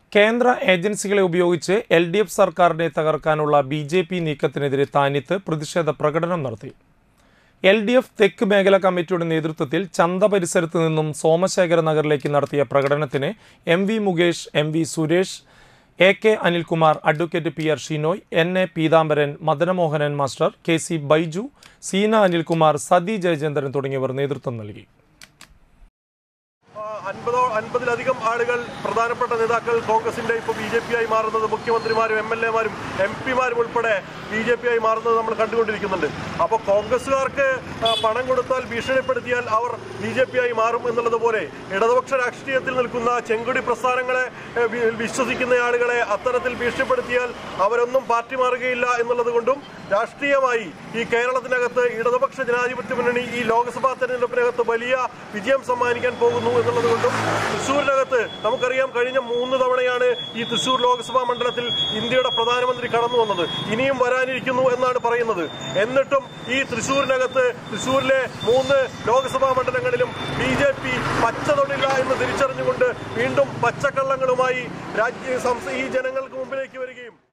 കേന്ദ്ര ഏജൻസികളെ ഉപയോഗിച്ച് LDF സർക്കാരിനെ തകർക്കാനുള്ള BJP നീക്കത്തിനെതിരെ താനിത്ത് പ്രതിഷേധ പ്രകടനം നടത്തി. LDF തെക്ക് മേഖലാ കമ്മിറ്റിയുടെ നേതൃത്വത്തിൽ ചന്ത പരിസരത്ത് നിന്നും സോമശേഖര നഗറിലേക്ക് നടത്തിയ പ്രകടനത്തിന് MV Mukesh, MV Suresh, AK Anilkumar, advocate PR Shinoy, NA Peethambaran, Madanamohanan master, KC Baiju, Seena Anilkumar, Sathi Jayachandran തുടങ്ങിയവർ നേതൃത്വം നൽകി. 50-ലധികം ആളുകൾ പ്രധാനപ്പെട്ട നേതാക്കൾ കോൺഗ്രസിന്റെ ഇപ്പോൾ BJP ആയി മാറുന്നത്, മുഖ്യമന്ത്രിമാരും MLA മാരും MP മാരും ഉൾപ്പെടെ BJP ആയി മാറുന്നത് നമ്മൾ കണ്ടുകൊണ്ടിരിക്കുന്നുണ്ട്. അപ്പോൾ കോൺഗ്രസുകാർക്ക് പണം കൊടുത്താൽ, ഭീഷണിപ്പെടുത്തിയാൽ അവർ BJP ആയി മാറും എന്നുള്ളതുപോലെ ഇടതുപക്ഷ രാഷ്ട്രീയത്തിൽ നിൽക്കുന്ന ചെങ്കൊടി പ്രസ്ഥാനങ്ങളെ വിശ്വസിക്കുന്ന ആളുകളെ അത്തരത്തിൽ ഭീഷണിപ്പെടുത്തിയാൽ അവരൊന്നും പാർട്ടി മാറുകയില്ല എന്നുള്ളത് കൊണ്ടും രാഷ്ട്രീയമായി ഈ കേരളത്തിനകത്ത് ഇടതുപക്ഷ ജനാധിപത്യ മുന്നണി ഈ ലോക്സഭാ തെരഞ്ഞെടുപ്പിനകത്ത് വലിയ വിജയം സമ്മാനിക്കാൻ പോകുന്നു എന്നുള്ളത് കൊണ്ടും തൃശ്ശൂരിനകത്ത് നമുക്കറിയാം, കഴിഞ്ഞ 3 തവണയാണ് ഈ തൃശ്ശൂർ ലോക്സഭാ മണ്ഡലത്തിൽ ഇന്ത്യയുടെ പ്രധാനമന്ത്രി കടന്നു വന്നത്. ഇനിയും വരാനിരിക്കുന്നു എന്നാണ് പറയുന്നത്. എന്നിട്ടും ഈ തൃശ്ശൂരിലെ 3 ലോക്സഭാ മണ്ഡലങ്ങളിലും BJP പച്ച തൊടില്ല എന്ന് തിരിച്ചറിഞ്ഞുകൊണ്ട് വീണ്ടും പച്ചക്കള്ളങ്ങളുമായി ഈ ജനങ്ങൾക്ക് മുമ്പിലേക്ക് വരികയും